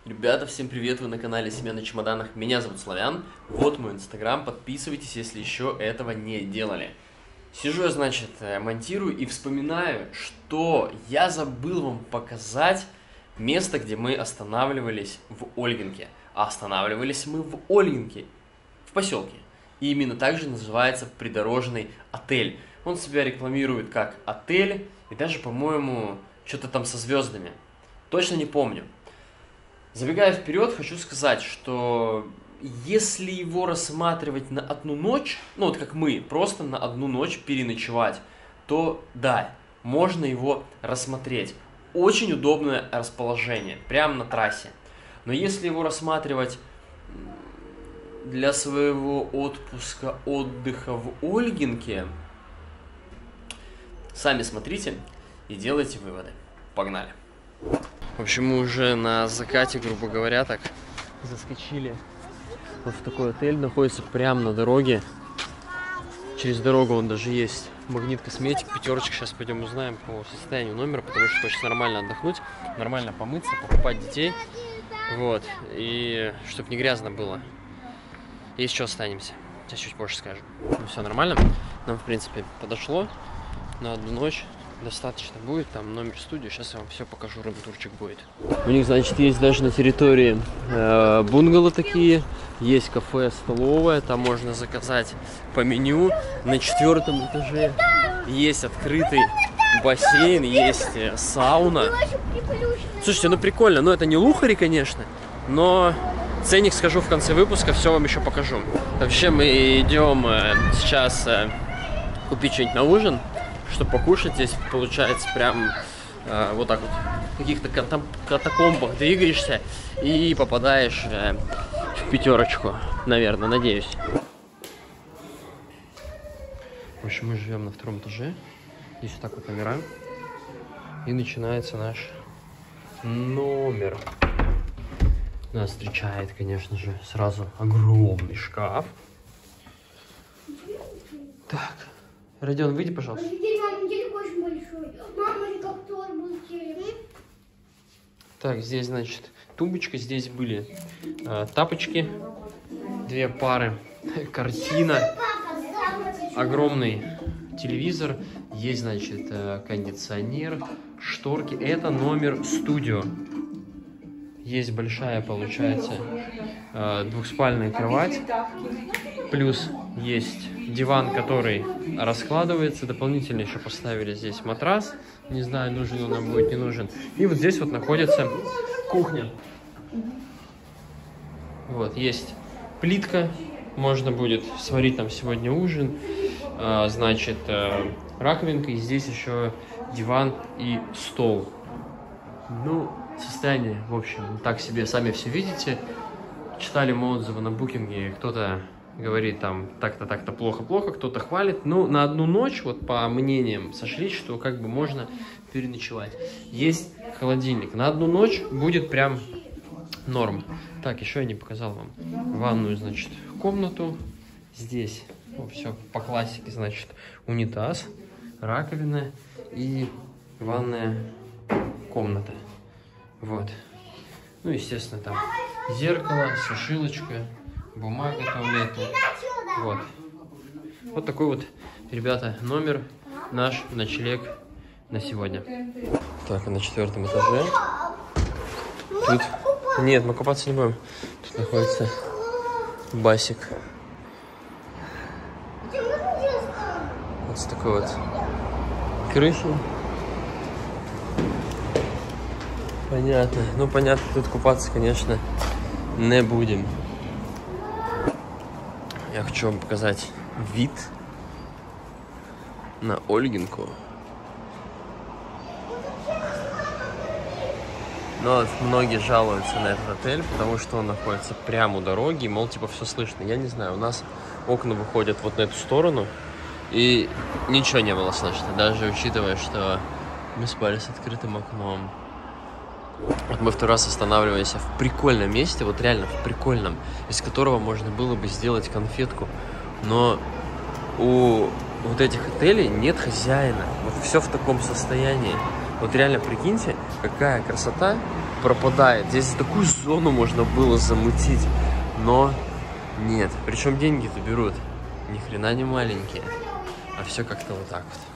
Ребята, всем привет, вы на канале Семья на чемоданах, меня зовут Славян, вот мой инстаграм, подписывайтесь, если еще этого не делали. Сижу я, значит, монтирую и вспоминаю, что я забыл вам показать место, где мы останавливались в Ольгинке. А останавливались мы в Ольгинке, в поселке. И именно так же называется придорожный отель. Он себя рекламирует как отель и даже, по-моему, что-то там со звездами. Точно не помню. Забегая вперед, хочу сказать, что если его рассматривать на одну ночь, ну вот как мы, просто на одну ночь переночевать, то да, можно его рассмотреть. Очень удобное расположение, прямо на трассе. Но если его рассматривать для своего отдыха в Ольгинке, сами смотрите и делайте выводы. Погнали! В общем, мы уже на закате, грубо говоря, так заскочили вот в такой отель. Находится прямо на дороге. Через дорогу он даже есть. Магнит Косметик, пятерочка. Сейчас пойдем узнаем по состоянию номера, потому что хочется нормально отдохнуть, нормально помыться, покупать детей. Вот. И чтобы не грязно было. И еще останемся. Сейчас чуть позже скажем. Ну все нормально. Нам, в принципе, подошло на одну ночь. Достаточно будет, там номер студии, сейчас я вам все покажу, рум-турчик будет. У них, значит, есть даже на территории бунгало такие, есть кафе, столовая, там можно заказать по меню. На 4-м этаже есть открытый бассейн, есть сауна. Слушайте, ну прикольно, ну это не лухари, конечно, но ценник скажу в конце выпуска, все вам еще покажу. Вообще мы идем сейчас купить что-нибудь на ужин, чтобы покушать. Здесь получается прям вот так вот в каких-то катакомбах двигаешься и попадаешь в пятерочку, наверное, надеюсь. В общем, мы живем на 2-м этаже. Здесь вот так вот номера. И начинается наш номер. Нас встречает, конечно же, сразу огромный шкаф. Так, Родион, выйди, пожалуйста. Так, здесь, значит, тумбочка, здесь были тапочки, 2 пары, картина, огромный телевизор, есть, значит, кондиционер, шторки. Это номер студио. Есть большая, получается, 2-спальная кровать, плюс есть диван, который раскладывается. Дополнительно еще поставили здесь матрас. Не знаю, нужен он нам будет, не нужен. И вот здесь вот находится кухня. Вот, есть плитка. Можно будет сварить там сегодня ужин. Значит, раковинка. И здесь еще диван и стол. Ну, состояние, в общем, так себе, сами все видите. Читали мы отзывы на букинге. Кто-то говорит там так-то плохо-плохо, кто-то хвалит. Но на одну ночь, вот по мнениям сошлись, что как бы можно переночевать. Есть холодильник. На одну ночь будет прям норм. Так, еще я не показал вам ванную, значит, комнату. Здесь все по классике, значит, унитаз, раковина и ванная комната. Вот. Ну, естественно, там зеркало, сушилочка, бумага туалетная. Вот. Вот такой вот, ребята, номер, наш ночлег на сегодня. Так, на 4-м этаже. Тут... Нет, мы купаться не будем. Тут находится басик. Вот с такой вот крышей. Понятно. Ну, понятно, тут купаться, конечно, не будем. Я хочу вам показать вид на Ольгинку. Но многие жалуются на этот отель, потому что он находится прямо у дороги, мол, типа, все слышно. Я не знаю, у нас окна выходят вот на эту сторону, и ничего не было слышно, даже учитывая, что мы спали с открытым окном. Вот мы 2-й раз останавливаемся в прикольном месте, вот реально в прикольном, из которого можно было бы сделать конфетку. Но у вот этих отелей нет хозяина. Вот все в таком состоянии. Вот реально прикиньте, какая красота. пропадает. Здесь такую зону можно было замутить, но нет. Причем деньги-то берут ни хрена не маленькие, а все как-то вот так вот.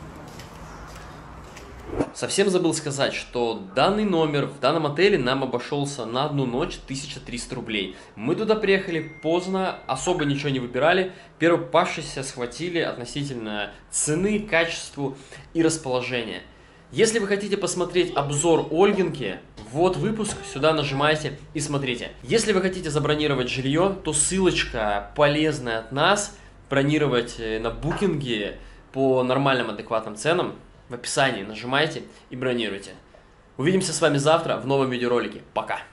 Совсем забыл сказать, что данный номер в данном отеле нам обошелся на одну ночь 1300 рублей. Мы туда приехали поздно, особо ничего не выбирали. Первопавшиеся схватили относительно цены, качеству и расположения. Если вы хотите посмотреть обзор Ольгинки, вот выпуск, сюда нажимайте и смотрите. Если вы хотите забронировать жилье, то ссылочка полезная от нас, бронировать на букинге по нормальным адекватным ценам, в описании нажимайте и бронируйте. Увидимся с вами завтра в новом видеоролике. Пока!